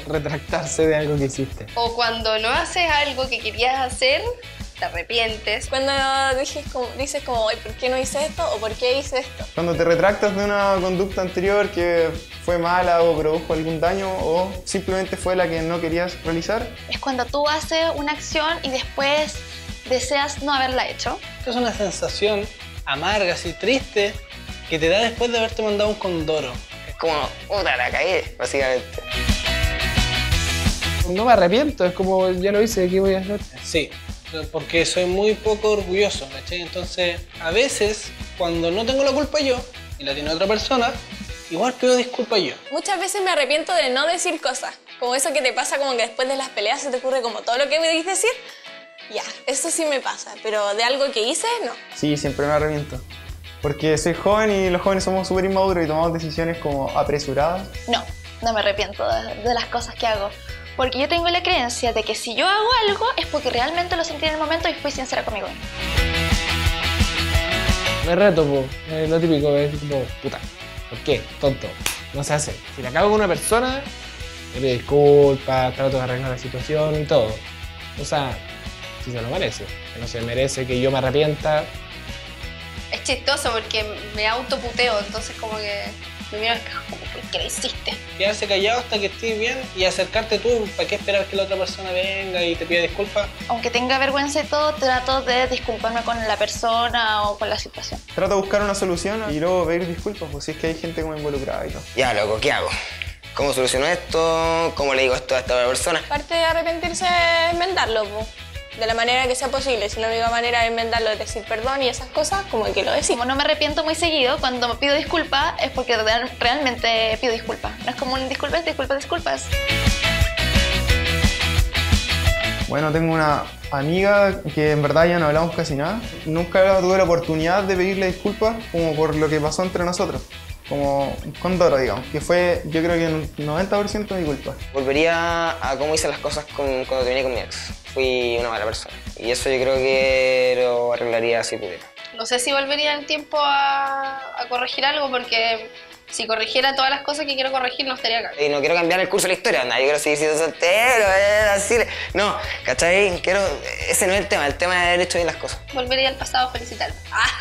retractarse de algo que hiciste. O cuando no haces algo que querías hacer, te arrepientes. Cuando dices como, ¿por qué no hice esto? ¿O por qué hice esto? Cuando te retractas de una conducta anterior que fue mala o produjo algún daño o simplemente fue la que no querías realizar. Es cuando tú haces una acción y después deseas no haberla hecho. Es una sensación amarga, así triste, que te da después de haberte mandado un condoro. Es como, puta, la cagué, básicamente. No me arrepiento, es como, ya lo hice, ¿qué voy a hacer? Sí, porque soy muy poco orgulloso, ¿cachai? Entonces, a veces, cuando no tengo la culpa yo, y la tiene otra persona, igual pido disculpas yo. Muchas veces me arrepiento de no decir cosas. Como eso que te pasa, como que después de las peleas se te ocurre como todo lo que me debes decir. Ya, eso sí me pasa, pero de algo que hice, no. Sí, siempre me arrepiento. Porque soy joven y los jóvenes somos súper inmaduros y tomamos decisiones como apresuradas. No me arrepiento de las cosas que hago. Porque yo tengo la creencia de que si yo hago algo es porque realmente lo sentí en el momento y fui sincera conmigo misma. Me reto, po. Lo típico es como, puta, ¿por qué? Tonto. No se hace. Si la cago con una persona, le pido disculpas, trato de arreglar la situación y todo. O sea, si se lo merece. Que no se merece que yo me arrepienta. Es chistoso porque me autoputeo, entonces como que me miro al espejo como, ¿por qué lo hiciste? Quedarse callado hasta que estés bien y acercarte tú. ¿Para qué esperar que la otra persona venga y te pida disculpas? Aunque tenga vergüenza y todo, trato de disculparme con la persona o con la situación. Trato de buscar una solución y luego pedir disculpas, pues si es que hay gente como involucrada y todo. Ya, loco, ¿qué hago? ¿Cómo soluciono esto? ¿Cómo le digo esto a esta otra persona? Parte de arrepentirse es enmendarlo, po. De la manera que sea posible. Si la única manera de enmendarlo es decir perdón y esas cosas, como que lo decimos. Como no me arrepiento muy seguido, cuando me pido disculpas es porque realmente pido disculpas. No es como un disculpas. Bueno, tengo una amiga que en verdad ya no hablamos casi nada. Nunca tuve la oportunidad de pedirle disculpas como por lo que pasó entre nosotros. Como con Doro, digamos, que fue, yo creo que un 90% de mi culpa. Volvería a cómo hice las cosas cuando terminé con mi ex. Fui una mala persona. Y eso yo creo que lo arreglaría si pudiera. No sé si volvería en tiempo a corregir algo porque si corrigiera todas las cosas que quiero corregir no estaría acá. Y no quiero cambiar el curso de la historia, no, yo quiero seguir siendo soltero, así. No, ¿cachai? Ese no es el tema es haber hecho bien las cosas. Volvería al pasado a felicitarme.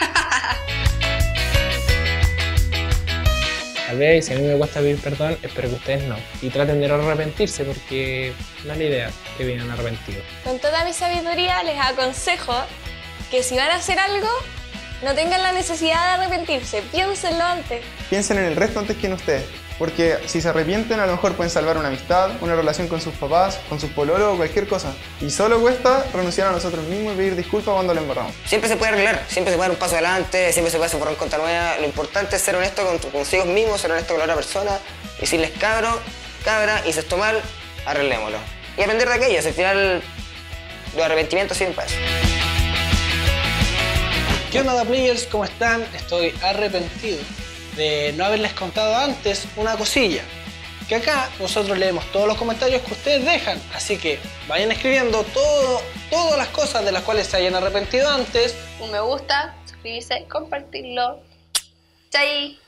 Tal vez, si a mí me cuesta pedir perdón, espero que ustedes no. Y traten de no arrepentirse porque no es la idea que vienen arrepentidos. Con toda mi sabiduría les aconsejo que si van a hacer algo, no tengan la necesidad de arrepentirse. Piénsenlo antes. Piensen en el resto antes que en ustedes. Porque si se arrepienten, a lo mejor pueden salvar una amistad, una relación con sus papás, con sus pololos o cualquier cosa. Y solo cuesta renunciar a nosotros mismos y pedir disculpas cuando lo embarramos. Siempre se puede arreglar, siempre se puede dar un paso adelante, siempre se puede hacer borrón cuenta nueva. Lo importante es ser honesto consigo mismo, ser honesto con la otra persona, decirles cabro, cabra, hice esto mal, arreglémoslo. Y aprender de aquello, al final los arrepentimientos sirven para eso. ¿Qué onda, players? ¿Cómo están? Estoy arrepentido de no haberles contado antes una cosilla. Que acá nosotros leemos todos los comentarios que ustedes dejan. Así que vayan escribiendo todas las cosas de las cuales se hayan arrepentido antes. Un me gusta, suscribirse, compartirlo. Chai.